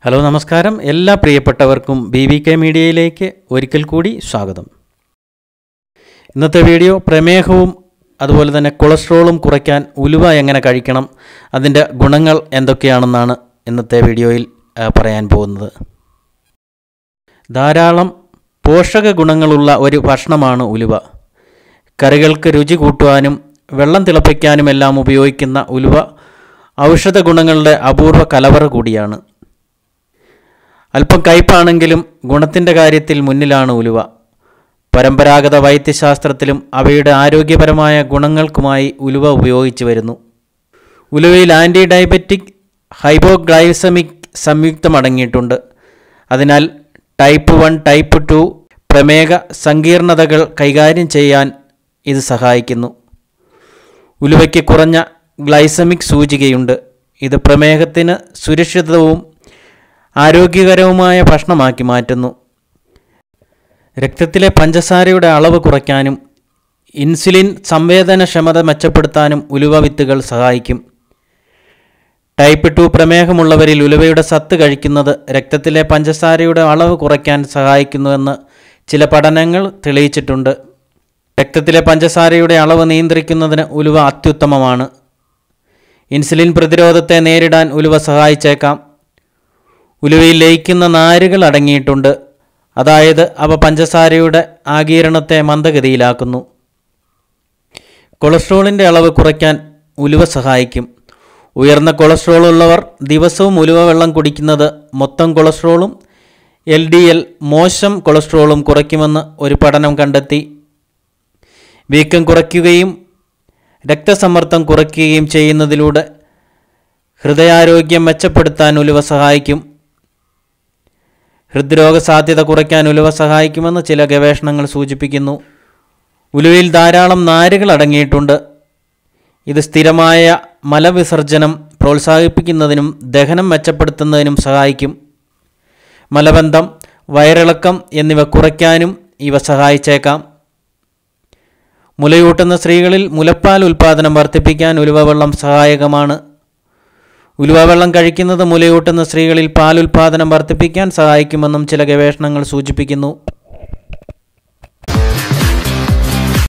Hello നമസ്കാരം. എല്ലാ പ്രിയപ്പെട്ടവർക്കും BVK മീഡിയയിലേക്ക് ഒരിക്കൽ കൂടി സ്വാഗതം. ഇന്നത്തെ വീഡിയോ പ്രമേഹവും അതുപോലെ തന്നെ കൊളസ്ട്രോളും കുറയ്ക്കാൻ ഉലുവ എങ്ങനെ കഴിക്കണം, അതിൻ്റെ ഗുണങ്ങൾ എന്തൊക്കെയാണെന്നാണ് ഇന്നത്തെ വീഡിയോയിൽ പറയാൻ പോകുന്നത്. ധാരാളം പോഷക ഗുണങ്ങളുള്ള ഒരു ഭക്ഷണമാണ് ഉലുവ. കറികൾക്ക് രുചി കൂട്ടുവാനും വെള്ളം തിളപ്പിക്കാനുമെല്ലാം ഉപയോഗിക്കുന്ന ഉലുവ ഔഷധ ഗുണങ്ങളുടെ അപൂർവ കലവറ കൂടിയാണ്. അല്പം കയ്പാണെങ്കിലും ഗുണത്തിൻ്റെ കാര്യത്തിൽ മുന്നിലാണ് ഉലുവ. പരമ്പരാഗത വൈദ്യശാസ്ത്രത്തിലും അവയുടെ ആരോഗ്യപരമായ ഗുണങ്ങൾക്കുമായി ഉലുവ ഉപയോഗിച്ചു വരുന്നു. ഉലുവയിൽ ആൻറ്റി ഡയബറ്റിക് ഹൈപ്പോഗ്ലൈസമിക് സംയുക്തം അടങ്ങിയിട്ടുണ്ട്. അതിനാൽ ടൈപ്പ് 1, ടൈപ്പ് 2 പ്രമേഹ സങ്കീർണതകൾ കൈകാര്യം ചെയ്യാൻ ഇത് സഹായിക്കുന്നു. ഉലുവയ്ക്ക് കുറഞ്ഞ ഗ്ലൈസമിക് സൂചികയുണ്ട്. ഇത് പ്രമേഹത്തിന് സുരക്ഷിതവും ആരോഗ്യകരവുമായ ഭക്ഷണമാക്കി മാറ്റുന്നു. രക്തത്തിലെ പഞ്ചസാരയുടെ അളവ് കുറയ്ക്കാനും ഇൻസുലിൻ സംവേദനക്ഷമത മെച്ചപ്പെടുത്താനും ഉലുവ വിത്തുകൾ സഹായിക്കും. ടൈപ്പ് 2 പ്രമേഹമുള്ളവരിൽ ഉലുവയുടെ സത്ത് കഴിക്കുന്നത് രക്തത്തിലെ പഞ്ചസാരയുടെ അളവ് കുറയ്ക്കാൻ സഹായിക്കുന്നുവെന്ന് ചില പഠനങ്ങൾ തെളിയിച്ചിട്ടുണ്ട്. രക്തത്തിലെ പഞ്ചസാരയുടെ അളവ് നിയന്ത്രിക്കുന്നതിന് ഉലുവ അത്യുത്തമമാണ്. ഇൻസുലിൻ പ്രതിരോധത്തെ നേരിടാൻ ഉലുവ സഹായിച്ചേക്കാം. ഉലുവയിൽ ലയിക്കുന്ന നാരുകൾ അടങ്ങിയിട്ടുണ്ട്. അതായത് അവ പഞ്ചസാരയുടെ ആഗിരണത്തെ മന്ദഗതിയിലാക്കുന്നു. കൊളസ്ട്രോളിൻ്റെ അളവ് കുറയ്ക്കാൻ ഉലുവ സഹായിക്കും. ഉയർന്ന കൊളസ്ട്രോൾ ഉള്ളവർ ദിവസവും ഉലുവ വെള്ളം കുടിക്കുന്നത് മൊത്തം കൊളസ്ട്രോളും LDL മോശം കൊളസ്ട്രോളും കുറയ്ക്കുമെന്ന് ഒരു പഠനം കണ്ടെത്തി. വീക്കം കുറയ്ക്കുകയും രക്തസമ്മർദ്ദം കുറയ്ക്കുകയും ചെയ്യുന്നതിലൂടെ ഹൃദയാരോഗ്യം മെച്ചപ്പെടുത്താൻ ഉലുവ സഹായിക്കും. ഹൃദ്രോഗ സാധ്യത കുറയ്ക്കാൻ ഉലുവ സഹായിക്കുമെന്ന് ചില ഗവേഷണങ്ങൾ സൂചിപ്പിക്കുന്നു. ഉലുവയിൽ ധാരാളം നാരുകൾ അടങ്ങിയിട്ടുണ്ട്. ഇത് സ്ഥിരമായ മലവിസർജനം പ്രോത്സാഹിപ്പിക്കുന്നതിനും ദഹനം മെച്ചപ്പെടുത്തുന്നതിനും സഹായിക്കും. മലബന്ധം, വയറിളക്കം എന്നിവ കുറയ്ക്കാനും ഇവ സഹായിച്ചേക്കാം. മുലയൂട്ടുന്ന സ്ത്രീകളിൽ മുലപ്പാൽ ഉൽപ്പാദനം വർദ്ധിപ്പിക്കാൻ ഉലുവ വെള്ളം സഹായകമാണ്. ഉലുവ വെള്ളം കഴിക്കുന്നത് മുലയൂട്ടുന്ന സ്ത്രീകളിൽ പാലുൽപാദനം വർദ്ധിപ്പിക്കാൻ സഹായിക്കുമെന്നും ചില ഗവേഷണങ്ങൾ സൂചിപ്പിക്കുന്നു.